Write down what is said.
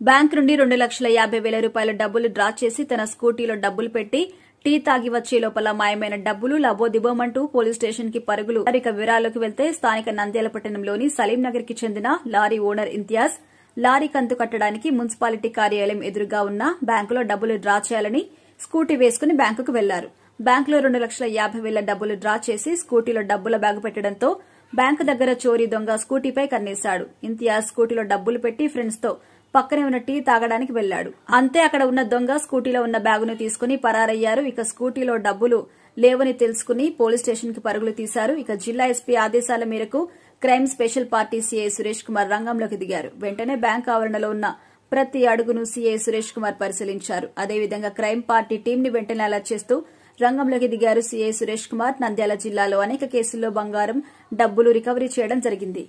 Bank నుండి 2,50,000 రూపాయల డబ్బులు డ్రా చేసి తన స్కూటీలో డబ్బులు పెట్టి టీ తాగి వచ్చే లోపల మాయమైన డబ్బులు లబోదిబోమంటూ పోలీస్ స్టేషన్ కి పరుగులు. ఇక వివరాల్లోకి వెళ్తే స్థానిక నంద్యాల పట్టణంలోని సలీంనగర్ కి చెందిన లారీ ఓనర్ ఇంతియాజ్ లారీ కంతు కట్టడానికి మున్సిపాలిటీ కార్యాలయం ఎదురుగా ఉన్న బ్యాంకులో డబ్బులు డ్రా చేయాలని స్కూటీ వేసుకుని బ్యాంకుకు వెళ్లారు. బ్యాంకులో 2,50,000 డబ్బులు డ్రా చేసి స్కూటీలో డబ్బుల బ్యాగు పెట్టడంతో బ్యాంకు దగ్గర చోరీ దొంగ స్కూటీపై కన్నేశాడు. ఇంతియాజ్ స్కూటీలో డబ్బులు పెట్టి ఫ్రెండ్స్ తో పక్కనే ఉన్న టీ తాగడానికి వెళ్లాడు. అంతే అక్కడ ఉన్న దొంగ స్కూటీలో ఉన్న బ్యాగును తీసుకుని పరారయ్యారు. ఇక స్కూటీలో డబ్బులు లేవని తెలుసుకుని పోలీస్ స్టేషన్ కి పరుగులు తీశారు. ఇక జిల్లా ఎస్పీ ఆదేశాల మేరకు crime special party CI Suresh Kumar రంగంలోకి దిగారు. వెంటనే బ్యాంక్ ఆవరణలో ఉన్న ప్రతి అడుగును సీఐ సురేష్ కుమార్ పరిశీలించారు. అదేవిధంగా క్రైమ్ పార్టీ టీం ని వెంటనే అలర్ట్ చేస్తూ రంగంలోకి దిగారు సీఐ సురేష్ కుమార్. నంద్యాల జిల్లాలో అనేక కేసుల్లో బంగారం, డబ్బులు రికవరీ చేయడం జరిగింది.